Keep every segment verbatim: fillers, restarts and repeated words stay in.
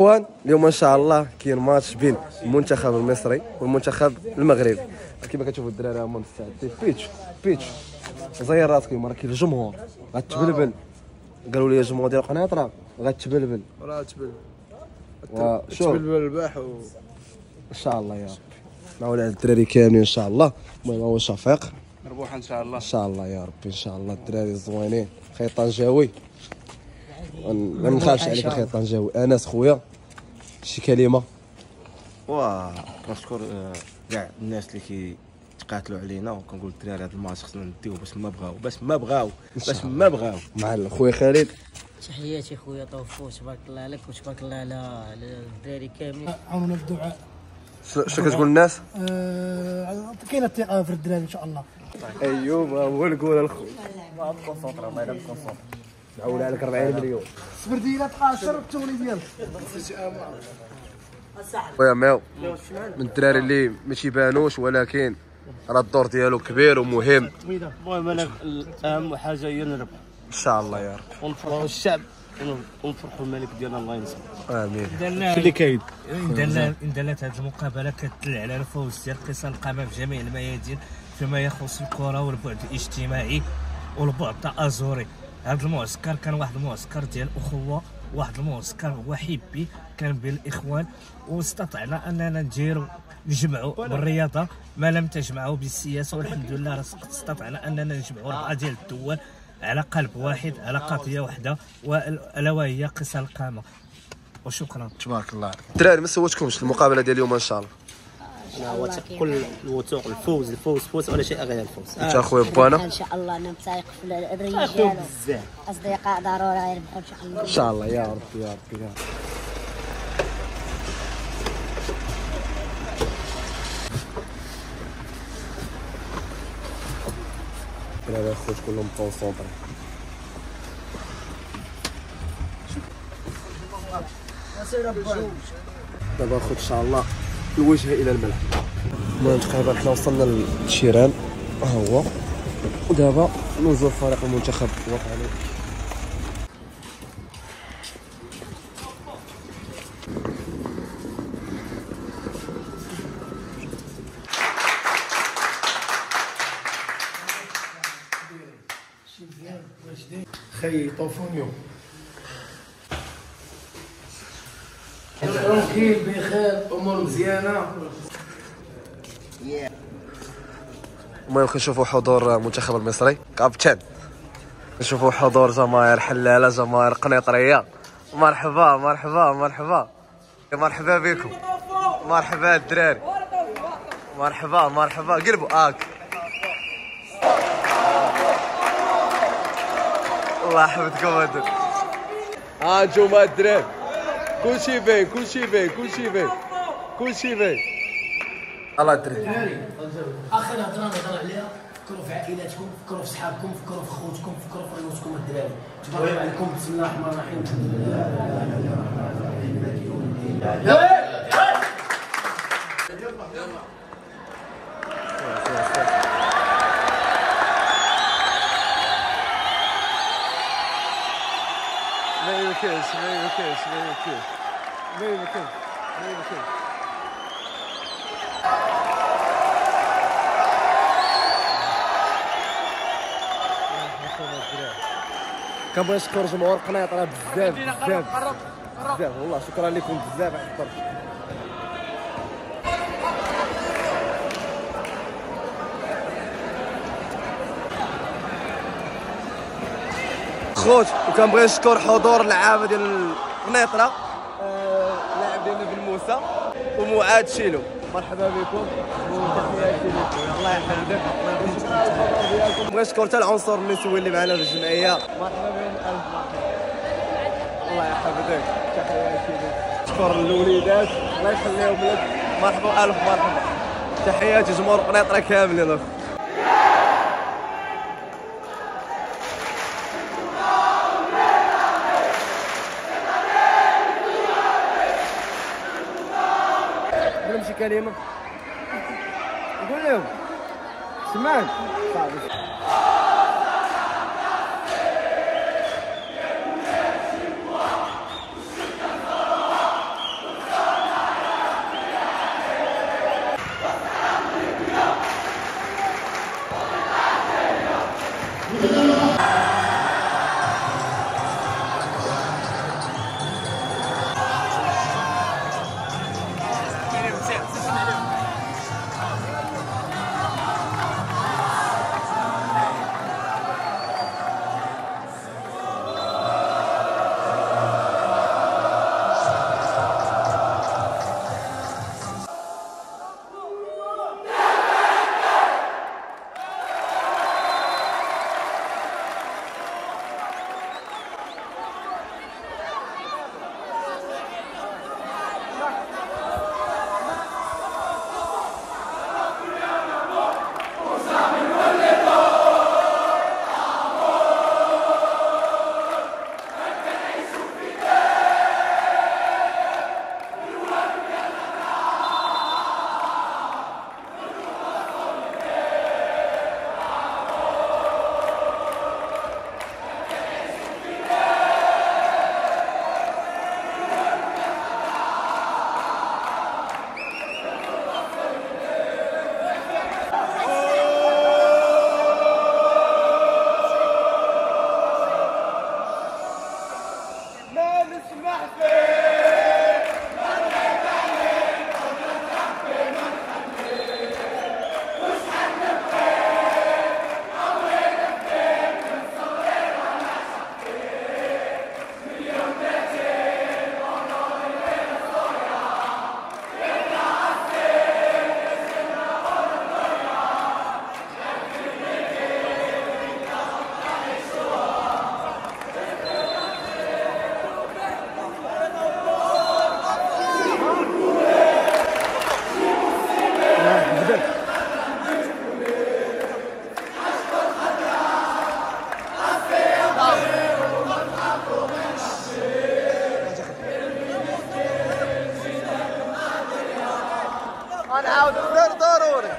الاخوان اليوم ان شاء الله كاين ماتش بين المنتخب المصري والمنتخب المغربي. كما كتشوفوا الدراري هما مستعدين. بيتش بيتش زير راسك راه كاين الجمهور غتبلبل. قالوا لي الجمهور ديال قنيطره غتبلبل راه تبلبل تبلبل البارح و... ان شاء الله يا ربي نعاود على الدراري كاملين ان شاء الله. المهم هو شفيق مربوحه ان شاء الله ان شاء الله يا ربي ان شاء الله. الدراري الزوينين خي طنجاوي ما نخافش عليك اخي طنجاوي. انس خويا شي كلمه. واه كنشكر كاع الناس اللي كيتقاتلوا علينا وكنقول الدراري هذا الماتش خصنا نديوه باش ما بغاو باش ما بغاو باش ما بغاو. مع خويا خالد تحياتي خويا طوفو تبارك الله عليك وتبارك الله على على الدراري كاملين. عاونونا بالدعاء. شنو كتقول الناس؟ آه كاينه الثقه في الدراري ان شاء الله. ايوب هو الكول الخو ما كونسونطرا ما يلاه كونسونطرا نعول عليك أربعين مليون. صبر ديالها تقاشر التولي ديالك. خويا ماو من الدراري اللي ما تيبانوش ولكن راه الدور ديالو كبير ومهم. المهم انا اهم حاجه هي نربح ان شاء الله يا رب ونفرحوا الشعب ونفرحوا الملك ديالنا الله ينصر. امين. اللي كاين ان دلت هذه المقابله كتدل على الفوز ديال قيصر القمه في جميع الميادين فيما يخص الكره والبعد الاجتماعي والبعد التآزري. هذا المعسكر كان واحد المعسكر ديال اخوه، واحد المعسكر هو حبي كان بين الاخوان، واستطعنا اننا نديروا نجمعوا بالرياضه ما لم تجمعوا بالسياسه، والحمد لله راه استطعنا اننا نجمعوا اربعه ديال الدول على قلب واحد على قضيه واحده الا وهي قيصر القامه. وشكرا. تبارك الله. الدراري ما سوتكمش المقابله ديال اليوم ان شاء الله. انا واثق كل الوثوق الفوز الفوز فوز ولا شيء غير الفوز. انت اخويا بوانا ان شاء الله انا متايق في الرجال اصدقاء ضروري يربحوا ان شاء الله. ان شاء الله يا رب يا رب يا رب. الدراري اخوت كلهم كونسونطري. دابا اخوت ان شاء الله الوجهه الى الملعب. المهم تقريبا حنا وصلنا للشيران ها هو، ودابا نزور فريق المنتخب الوطني. خي طوفونيو ترونكيل بخير امور مزيانه. المهم كنشوفوا حضور المنتخب المصري كابتن، كنشوفوا حضور جماهير حلاله جماهير قنيطريه. مرحبا مرحبا مرحبا مرحبا بكم مرحبا الدراري مرحبا مرحبا قلبوا اك الله يحفظكم هادوك. ها انتوما الدراري كلشي باين كلشي باين كلشي باين كلشي باين. الله الدراري اخر هضره نهضر عليها، فكروا في عائلاتكم، فكروا في صحابكم، فكروا في خوتكم، فكروا في ريوسكم الدراري. تبارك عليكم بسم الله الرحمن الرحيم. ما يمكنش ما يمكنش ما يمكنش ما يمكنش ما يمكنش. كنبغي نشكر جمهور قنيطره بزاف بزاف بزاف والله شكرا لكم بزاف على الحضور. خوت وكنبغي نشكر حضور اللعابه ديال قنيطره، اللاعب ديالنا بن موسى ومعاد شيلو. مرحبا بكم وتحياتي لكم الله يحفظك. بغيت نشكر حتى العنصر النسوي اللي معنا في الجمعيه. مرحبا بهم الف مرحبا الله يحفظك تحياتي لك. نشكر الوليدات الله يخليهم لك. مرحبا الف مرحبا تحياتي جمهور قنيطره كاملين. شي كلمه نقول لهم سمعت صافي. غنعاود غير ضروري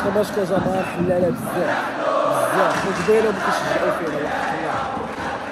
كنشكر جماهير حلالة بزاف بزاف وقبيله ما كيشجعوا فينا وحق الله.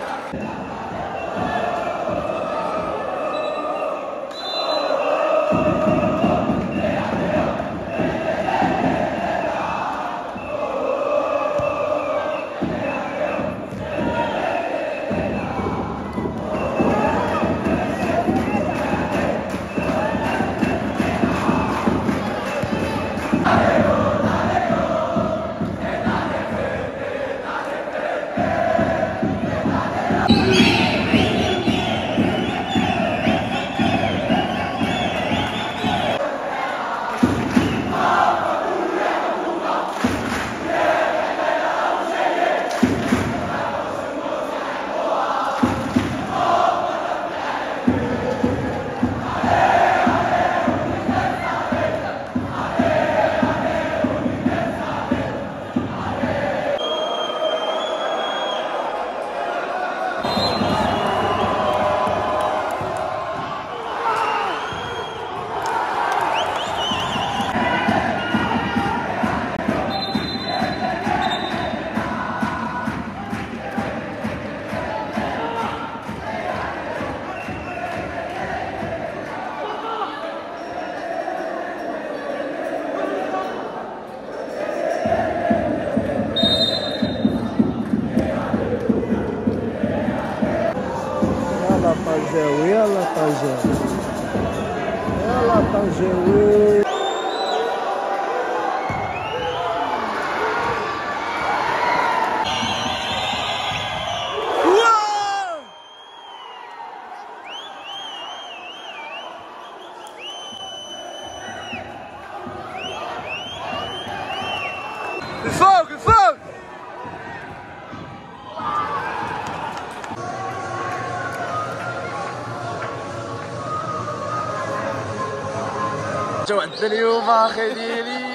طنجاوي يلا طنجاوي يلا طنجاوي. الفوق الفوق جوعت اليوم اخي ديالي.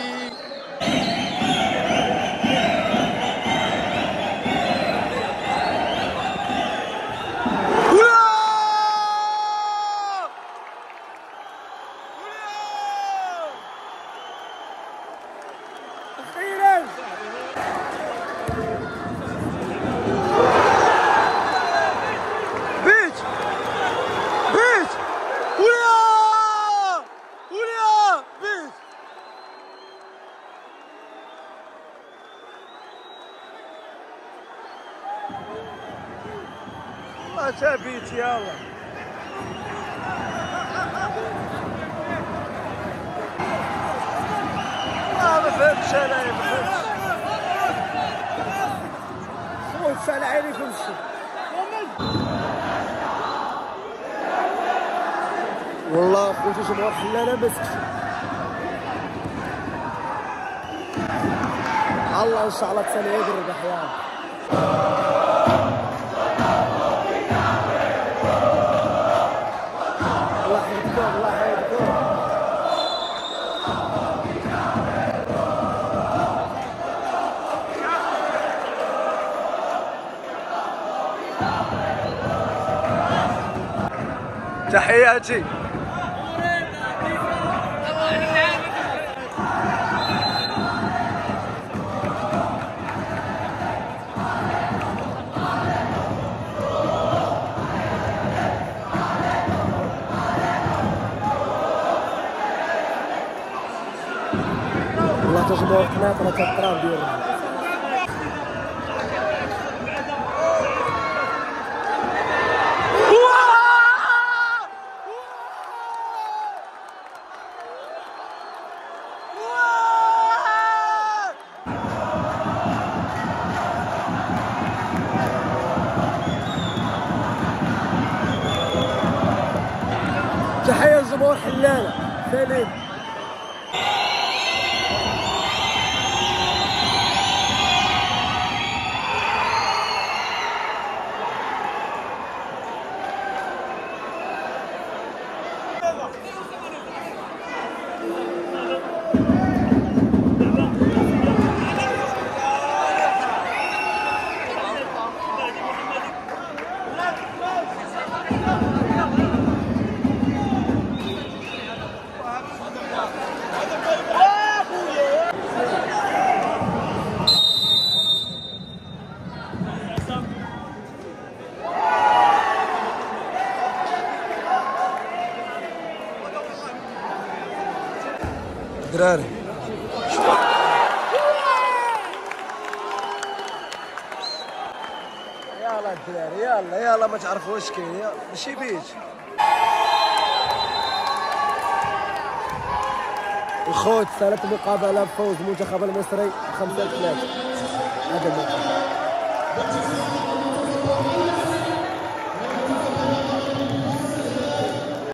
والله تابيت يلا والله ما فهمتش انا ما فهمتش خويا فعل عيني في الشيء والله خويا جمهور حلالة ما سكتش. الله ان شاء الله تسالي يدير الربح يا تحياتي. والله تجمعوا قناطرة كالطراب ديالهم. تحية لجمهور حلالة سليم. دراري يلا الدراري يلا يلا ما تعرفوا واش كاين ماشي بيج الخوت ثلاث مقابله بفوز المنتخب المصري خمسة ثلاثة هذا المقابله